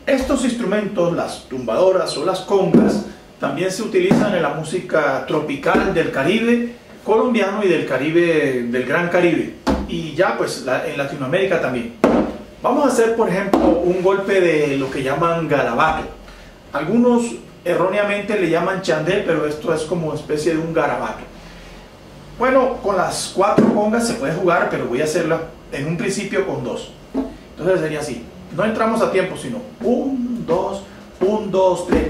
Estos instrumentos, las tumbadoras o las congas, también se utilizan en la música tropical del Caribe colombiano y del Caribe, del Gran Caribe, y ya pues en Latinoamérica también. Vamos a hacer, por ejemplo, un golpe de lo que llaman garabato. Algunos erróneamente le llaman chandé, pero esto es como especie de un garabato. Bueno, con las 4 congas se puede jugar, pero voy a hacerla en un principio con 2. Entonces sería así. No entramos a tiempo, sino 1, 2, 1, 2, 3.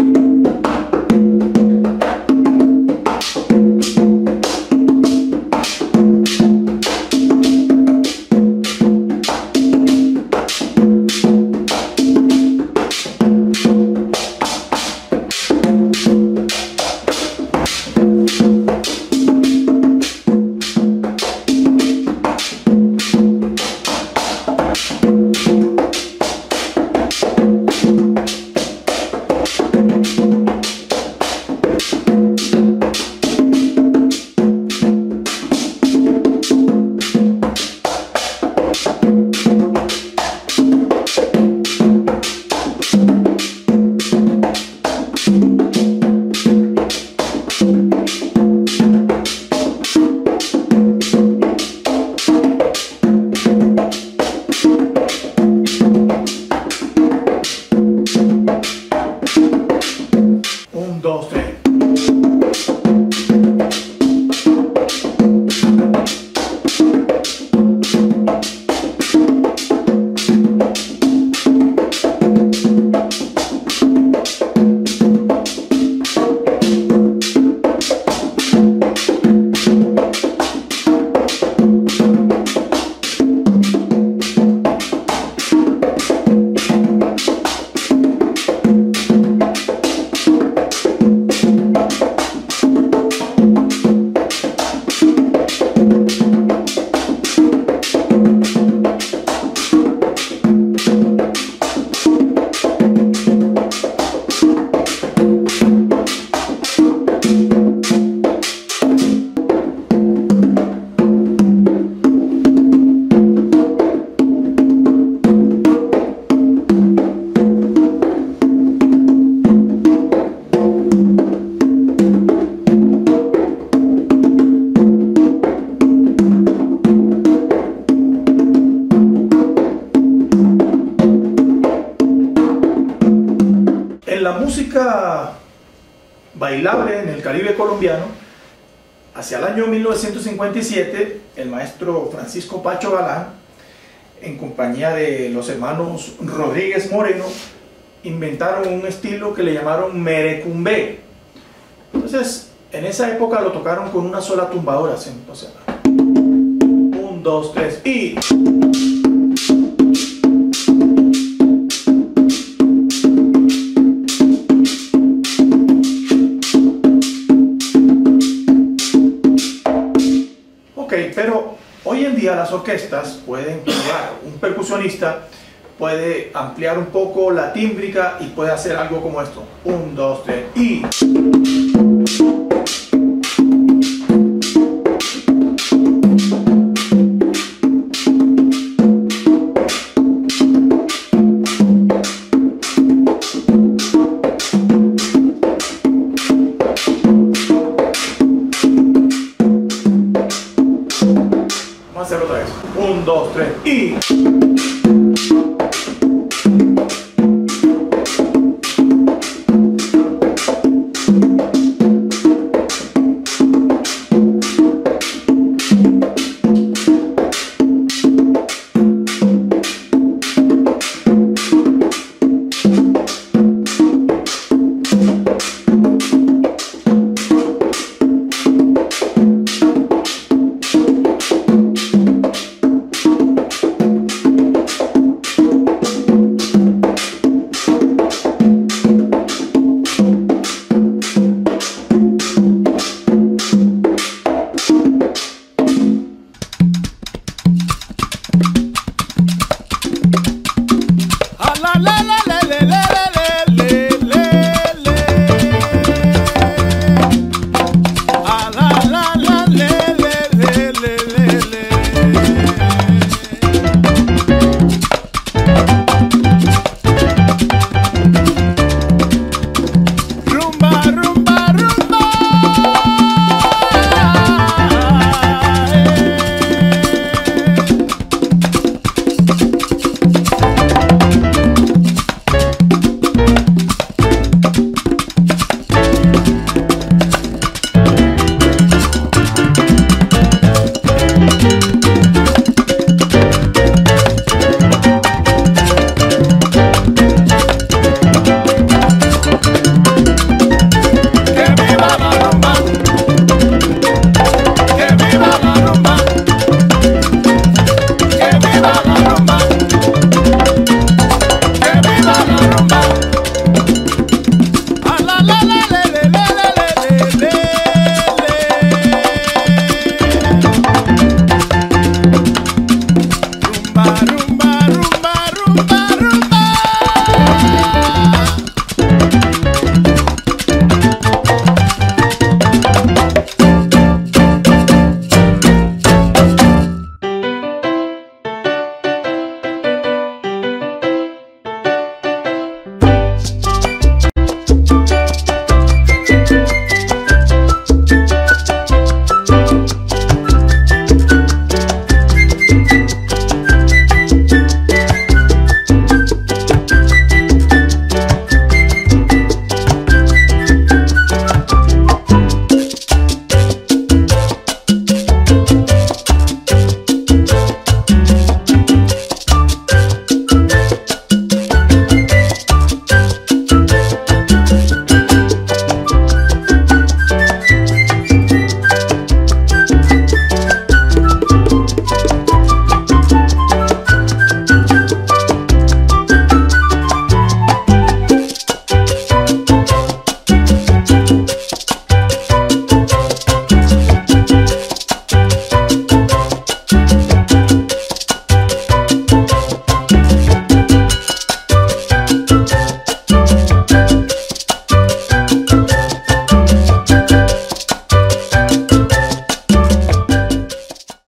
La música bailable en el Caribe colombiano, hacia el año 1957, el maestro Francisco Pacho Galán, en compañía de los hermanos Rodríguez Moreno, inventaron un estilo que le llamaron merecumbé. Entonces, en esa época lo tocaron con una sola tumbadora. Entonces, 1, 2, 3 y... Pero hoy en día las orquestas pueden jugar, un percusionista puede ampliar un poco la tímbrica y puede hacer algo como esto: 1, 2, 3 y... Vamos a hacerlo otra vez. 1, 2, 3 y...